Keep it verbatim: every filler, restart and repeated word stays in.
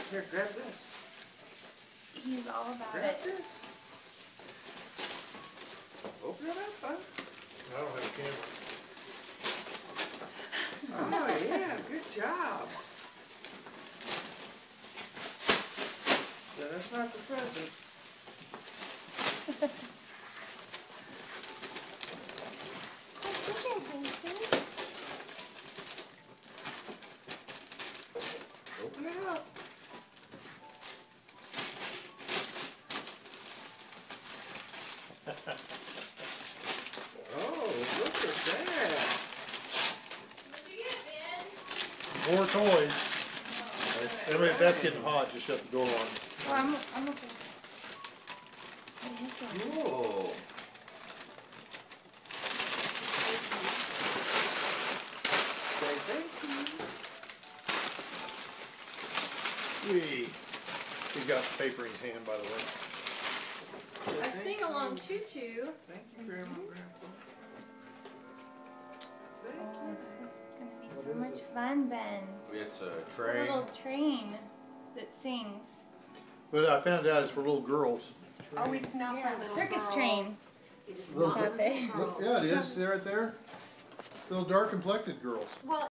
Here, grab this. He's all about Grab it. this. Open it up, huh? I don't have a camera. Oh, yeah, good job. No, that's not the present. What's in there, Hazel? Open it up. Oh, look at that. What'd you get, Ben? More toys. Everybody, if that's getting hot, just shut the door on. Oh, I'm, I'm okay. Cool. Say thank you. Wee. He's got paper in his hand, by the way. Say A thank sing-along you. choo-choo. Thank you, Grandma, Grandpa. Thank Oh, you. it's gonna be What so is much it? fun, Ben. It's a It's a train. little train that sings. But I found out it's for little girls. Oh, it's not Yeah, for little circus girls. train. It is Little not Stop for it. girls. Yeah, it is. They're right there. Little dark complected girls. Well,